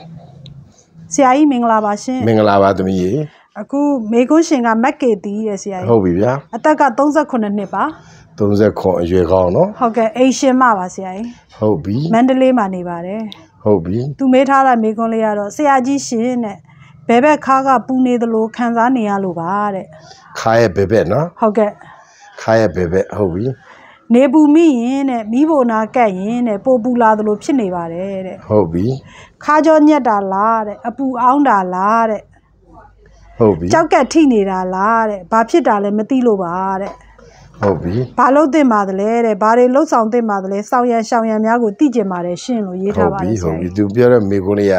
ဆရာကြီးမင်္ဂလာပါရှင်မင်္ဂလာပါသမီးရေအခုမေကွန်းရှင်ကမက်ကေတီရဲ့ဆရာကြီးဟုတ်ပြီဗျာအသက်က38နှစ်ပါ 39အရွယ်ကောင်းနော်ဟုတ်ကဲ့အိမ်ရှင်မပါဆရာကြီးဟုတ်ပြီမန္တလေးမှာနေပါတယ်ဟုတ်ပြီသူမေးထားတာမေကွန်းလေးကတော့ဆရာကြီးရှင်တဲ့ဘယ်ဘက်ခါကပူနေသလိုခံစားနေရလို့ပါတဲ့ခါရဲ့ဘယ်ဘက်နော်ဟုတ်ကဲ့ခါရဲ့ဘယ်ဘက်ဟုတ်ပြီနေပူမိရင်တဲ့မိဖို့နာကက်ရင်တဲ့ပိုပူလာသလိုဖြစ်နေပါတယ်တဲ့ဟုတ်ပြီခါကြောညက်တာလားတဲ့အပူအောင်းတာလားတဲ့ဟုတ်ပြီကြောက်ကက်ထိနေတာလားတဲ့ဘာဖြစ်တာလဲမသိလို့ပါတဲ့ဟုတ်ပြီဘာလို့သိမှာတလဲတဲ့ဘာတွေလှုပ်ဆောင်သိမှာတလဲစောင်းရံရှောင်းရံများကိုသိကျင်ပါတယ်ရှင်းလို့ရေးထားပါတယ်ဟုတ်ပြီသူပြောတဲ့မိကုန်းလေးက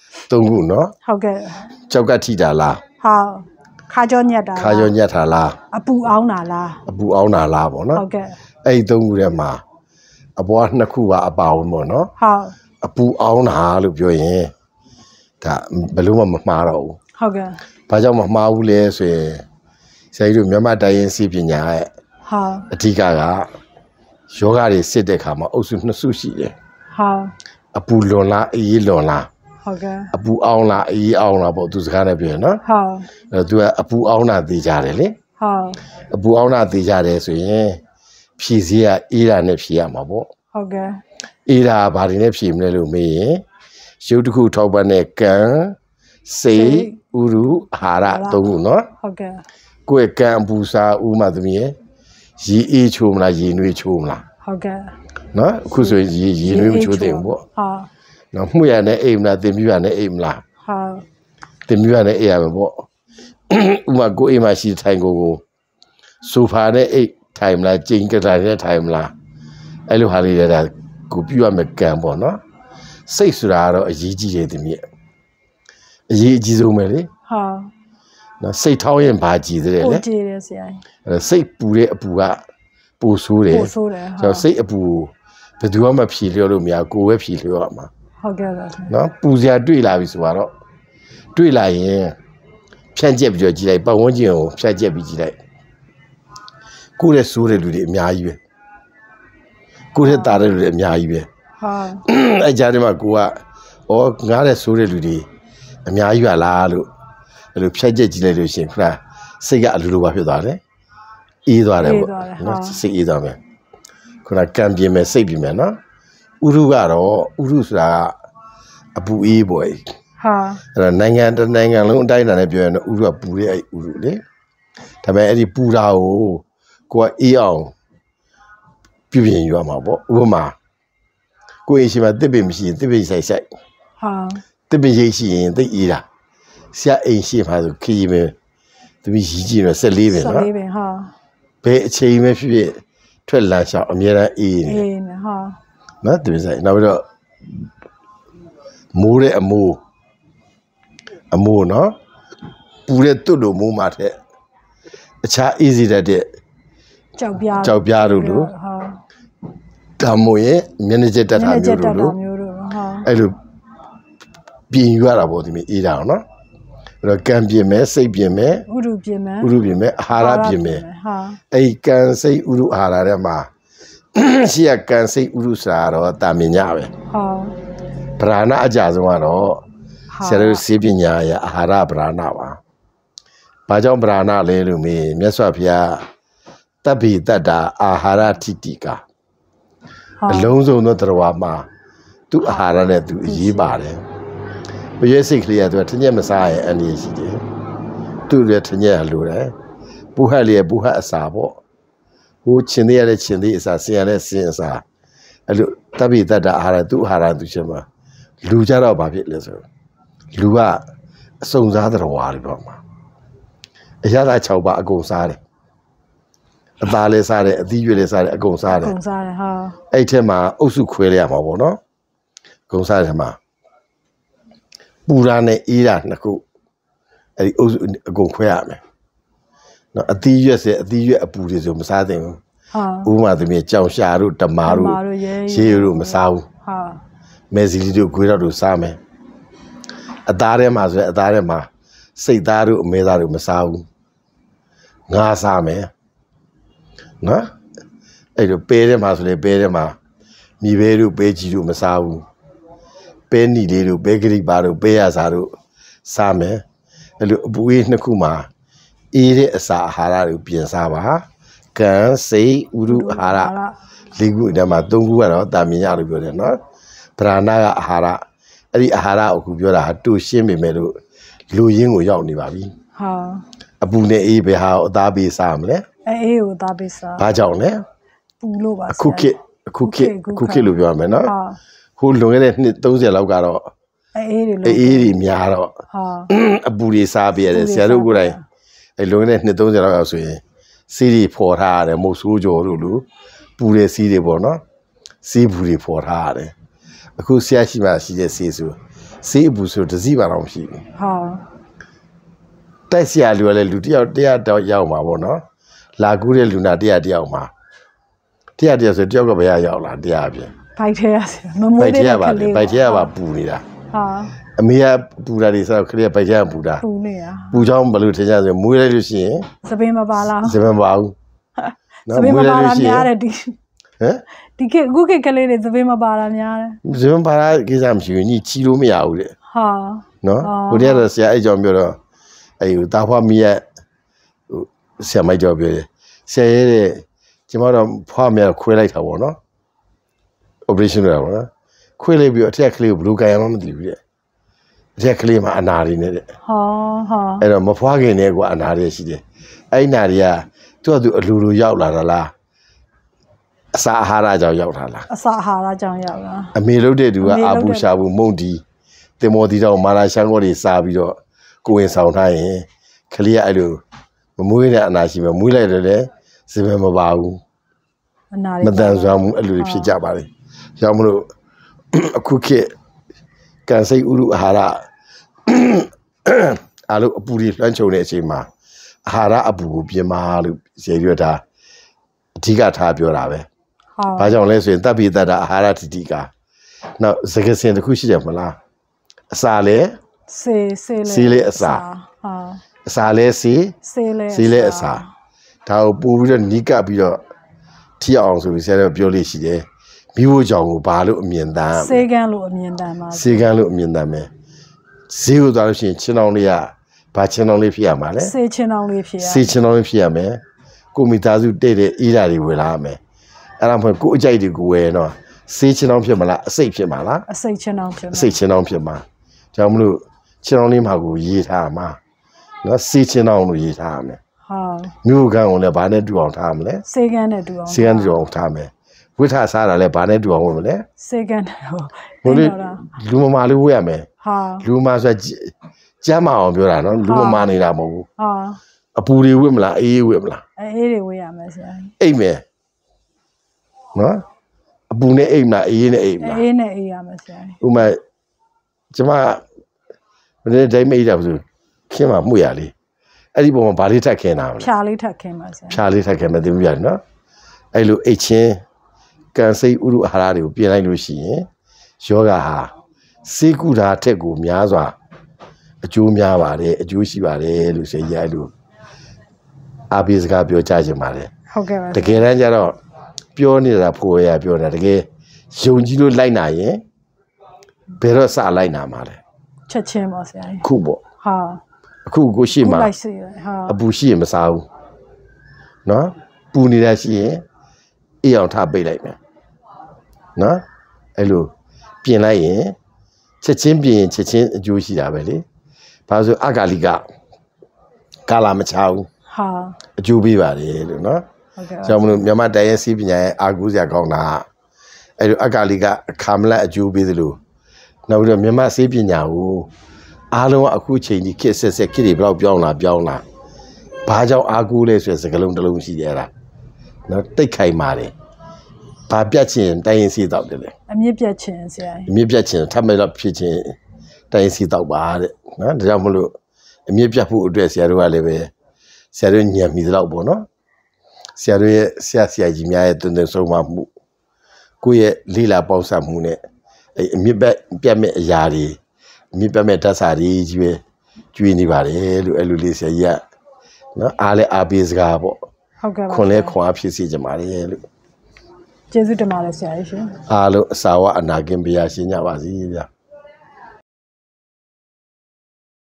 3ခုနော်ဟုတ်ကဲ့ကြောက်ကက်ထိတာလားဟုတ်ခါကြောညက်တာခါကြောညက်တာလားအပူအောင်းတာလားအပူအောင်းတာလားပေါ့နော်ဟုတ်ကဲ့အဲ့ဒီ3ခုထဲမှာအပေါ်က2ခုကအပါဝင်ပေါ့နော်ဟုတ်အပူအောင်းတာလို့ပြောရင်ဒါဘယ်လို့မှမမှားတော့ဘူးဟုတ်ကဲ့ဘာကြောင့်မမှားဘူးလဲဆိုရင်ဆရာကြီးတို့မြန်မာတိုင်းရင်းစီပညာရဲ့ဟုတ်အဓိကယောဂတွေစစ်တဲ့ခါမှာအုပ်စု2စုရှိတယ်ဟုတ်အပူလွန်လားအေးလွန်လားဟုတ်ကဲ့အပူအောင်းလားအေးအောင်းလားပေါ့သူစကားနဲ့ပြောရင်နော်ဟုတ်အဲ့သူကအပူအောင်းတာသိကြတယ်လေဟုတ်အပူအောင်းတာသိကြတယ်ဆိုရင်ဖြည့်စည်းကအေးတာနဲ့ဖြည့်ရမှာပေါ့ဟုတ်ကဲ့အေးတာဘာတွေနဲ့ဖြည့်မလဲလို့မေးရင်ရုပ်တစ်ခုထောက်ပံ့တဲ့ကံစိတ်ဥရုအာဟာရ3ခုနော်ဟုတ်ကဲ့ကိုယ့်ကံအပူစားဥမသမီးရဲ့ရေအေးချိုးမလားရေနွေးချိုးမလားဟုတ်ကဲ့နော်အခုဆိုရင်ရေနွေးမချိုးတဲ့ဘူးပေါ့ဟုတ်နော်မှုရနဲ့အိမ်မလားတင်ပြရနဲ့အိမ်မလားဟုတ်တင်ပြရနဲ့အိမ်ရမှာပေါ့ဥမာကိုအိမ်မှာရှိထိုင်ကိုဆိုဖာနဲ့အိမ်ထိုင်မလားကျင်းကတာနဲ့ထိုင်မလားအဲ့လိုဟာလေးတွေဒါကိုပြုရမယ်ကံပေါ့နော်စိတ်ဆိုတာကတော့အရေးကြီးတယ်တင်ပြအရေးအကြီးဆုံးပဲလေဟုတ်နော်စိတ်ထောင်းရင်ဘာကြည်တဲ့လေပိုကြည်တယ်ဆရာကြီးအဲ့စိတ်ပူတဲ့အပူကပိုဆိုးတယ်ပိုဆိုးတယ်ဆိုတော့စိတ်အပူဘယ်သူမှမဖြေလျော့လို့မရကိုယ်ပဲဖြေလျော့ရမှာဟုတ်ကဲ့ပါနော်ပူစရာတွေ့လာပြီဆိုတော့တွေ့လာရင်ဖြန့်ကျက်ပြီးတော့ကြည့်လိုက်ပတ်ဝန်းကျင်ကိုဖြန့်ကျက်ပြီးကြည့်လိုက်ကိုယ့်ရဲ့ဆိုးတဲ့လူတွေအများကြီးပဲကိုယ့်ရဲ့တာတဲ့လူတွေအများကြီးပဲဟုတ်အဲ့ကြားထဲမှာကိုကငားတဲ့ဆိုးတဲ့လူတွေအများကြီးပါလားလို့အဲ့လိုဖြန့်ကျက်ကြည့်လိုက်လို့ရှိရင်ခဏစိတ်ကအလိုလိုပါဖြစ်သွားတယ်အေးသွားတယ်ပေါ့နော်စိတ်အေးသွားမယ်ခုနကံပြင်းမယ်စိတ်ပြင်းမယ်နော်ဥရုကတော့ဥရုဆိုတာအပူအေးပေါ့ဟာအဲ့တော့နိုင်ငံတစ်နိုင်ငံလုံးအတိုင်းအတာနဲ့ပြောရင်တော့ဥရုကပူတဲ့အဲ့ဥရုလေဒါပေမဲ့အဲ့ဒီပူတာကိုကအေးအောင်ပြုပြင်ယူရမှာပေါ့ဥပမာကိုယ်ရှိမှတစ်ပင်မရှိရင်တစ်ပင်ဆိုင်ဟာတစ်ပင်ရိတ်ရှိရင်သိအေးတာဆရာအိမ်ရှိမှဆိုခီးမယ်တပည့်ကြီးကြီးတော့14ပင်နော် 14ပင်ဟာဘယ်အချိန်ပဲဖြစ်ဖြစ်ထွက်လာရှောင်းအများအားအေးနေအေးနေဟာနော်တပည့်ဆိုင်နောက်ပြီးတော့မိုးတဲ့အမိုးနော်ပူတဲ့တွတ်လို့မိုးမှာတဲ့အခြားအေးစီတတ်တဲ့ကြောက်ပြားတို့လို့ဟာဒါမို့ရင်မျက်နှာကျက်တက်တာမျိုးတို့လို့ဟာအဲ့လိုပြင်ယူရတာပေါ့ဒီမေးအေးတာနော်အဲ့တော့ကံပြင်မယ်စိတ်ပြင်မယ်ဥရုပြင်မယ်အာဟာရပြင်မယ်ဟာအဲ့ကံစိတ်ဥရုအာဟာရထဲမှာရှိရကံစိတ်ဥရုစာတော့တာမင်ညပဲဟာဗราဏအကြဆုံးကတော့ဆရာတို့စေပညာရအာဟာရဗราဏပါဘာကြောင့်ဗราဏလဲလို့မေးမြတ်စွာဘုရားတပ္ပိတတ္တာအာဟာရထိတိကအလုံးစုံသောတရားမှာသူ့အာဟာရနဲ့သူအရေးပါတယ်ဘရဲစိတ်ကလေးကသူကထညက်မစားရင်အနေရှိတယ်သူ့ရဲ့ထညက်လိုတယ်ပုဟတ်လေးပုဟတ်အစာပေါ့ဟိုချင်းသေးရတဲ့ချင်းသေးအစာဆင်ရတဲ့ဆင်အစာအဲ့လိုတပ္ပိတတ္တအာဟာရသူ့အာဟာရသူချင်းမှာလူကြတော့ဘာဖြစ်လဲဆိုလူကအစုံစားတော်ဝါတွေပေါ့မှာအရသာ6ပါးအကုန်စားတယ်အသားလည်းစားတယ်အသီးရွက်လည်းစားတယ်အကုန်စားတယ်ဟာအဲ့ထက်မှာအုပ်စုခွဲရမှာပေါ့နော်အကုန်စားတယ်မှာပူရာနဲ့အေးတာနှစ်ခုအဲ့ဒီအုပ်စုအကုန်ခွဲရမယ်နော်အသီးရွက်အပူတွေဆိုမစားသင့်ဘူးဥပမာသမီးကြောင်ရှာတို့တမာတို့ရေတို့မစားဘူးဟာမဲစီလီတို့ဂွေးတို့စားမယ်အသားထဲမှာဆိုရင်အသားထဲမှာစိတ်သားတို့အမဲသားတို့မစားဘူးငါးစားမယ်နော်အဲ့လိုပဲထဲမှာဆိုလေပဲထဲမှာမြေပဲတို့ပဲကြီးတို့မစားဘူး Penny little bakery bottle, Beazaro, Same, a little Bui Nakuma, eat it as a Hara Piansaba, can say Uru Hara, Ligu Dama Dungu, Damia, no? Prana Hara, Ari Hara, Kubura, two shimmy meadow, Luying Yoni Babi. A bune ebe how Dabi Samle, a Dabisa, Pajone, Pulova, cookie Lubiamena. Who long at those Logaro, a Miaro, a Buri Sabi, a Saruguray, a long at those Logos, City Port Hard, and Mosujo Lulu, Bure City Bono, See Buri Port Hard. A Kusiashima, she just says you. See Busu to Zibaram she. Tassia Lutia, dear Yauma, Bono, La Guria Luna, dear Diauma. Dear, there's a joke of Yaula, dear. By Java Buddha. A mere Buddha is a clear by Java Buddha. Bujam Balutia, the Muralusi, Sabima Bala, Sabima Bala, Google Calais, the Vima Bala, Zimbara Gizam, you need Chilumi out. No, would ever say I jump your Tapa Mia, say my job. Say, Jimara Palmer Quillate, no? Operational, Quilly be attackly blue guy on the Exactly, my anari in it. And a Mafagin ego anari. I nadia to do a lulu yaula. Sahara yaula. A Sahara Jaya. A melody do Abu Shabu Mondi. The Modito Marashangori Sabio going sound high. Clear I do. Mamuina and Ashima Mula, Simabau. Madame Zam, a little Jabari. Jammu a cookie can say Uru Hara Alu Puri Lancho Nechima Hara Abu Bima Seriota Tiga Tabiorave. Bajon less in Tabi that Hara Tiga. Now, second the Kushi Jamala Sale Sile Sa Sale Sile Sa Tau Buddha Nika Bio Tia also we said a Biolishi. Biu Jong Balu Mienda, Segan Mienda, Segan Mienda, Siu Dalshin, Chinolia, Pachinoli Piamale, Sechinoli Piame, Kumitazu Dede Irari Wilame, and I'm a good jaded Gueno, Sechinon Piamala, Sepimala, Sechinon Piama, Jamlu, Chinolim Hagu Yitama, not Sechinon Yitame. Mugan on the Banet do on Tamle, Segan do on Tame. Which has had a lebanet to a woman, Second, Luma Luame, Luma's a Jama on Burano, Luma Namo, a Puri Wimla, a Wimla. Amen. No? A Bune Aimla, in Uma Jama, they made up to Kima Muyali. Everyone Balita came out. Charlie Takem at the Viana. I look H. Can say Uru Harari, Piano Lucy, Shoga, Sikuda Tegu, Miazwa, a Jumia Vare, a Juicy Vare, Lucy Yadu, Abis Gabio Jajamare. The Gerangero, Pioneer, Poya, Pioneer, the gay, Shunjino Lina, eh? Perosa Lina Mare. Chachemos, Kubo. Kugoshima, a Bushi Masau. No? Punirashi, Eon Tabe like me. No? Hello. Pienai, Chechin being Chechin, Juicy Abeli. Pazo Agaliga, Kalamachau, a Jubi Valley, no? Some Yamada Sibina, Aguzia Gona, Agaliga, Kamla, Jubi the Lu. Now the Mima Sibina, Alo Akuche, the kiss says a kitty, Biona. Pajao Agules was a galon de Luciera. No, take Kaimari. Papiachin, dying seed out there. A mere chance, Mibiachin, Tamil up pitching, dying seed out bad. Not Jamulu, a Mibiapu dress Yarualeve, Sarunia Mislabono, Saru Sasia Jimia to the Somamu. Queer Lila Bosa Mune, a Mibiame Yari, Mibame Tasari, Juini Elulia Ya. No, Ale Abis Gabo. Connect Quapsi Jamari. Jesu de Malaysia. Alo Sawa and Nagimbia Sinya was either.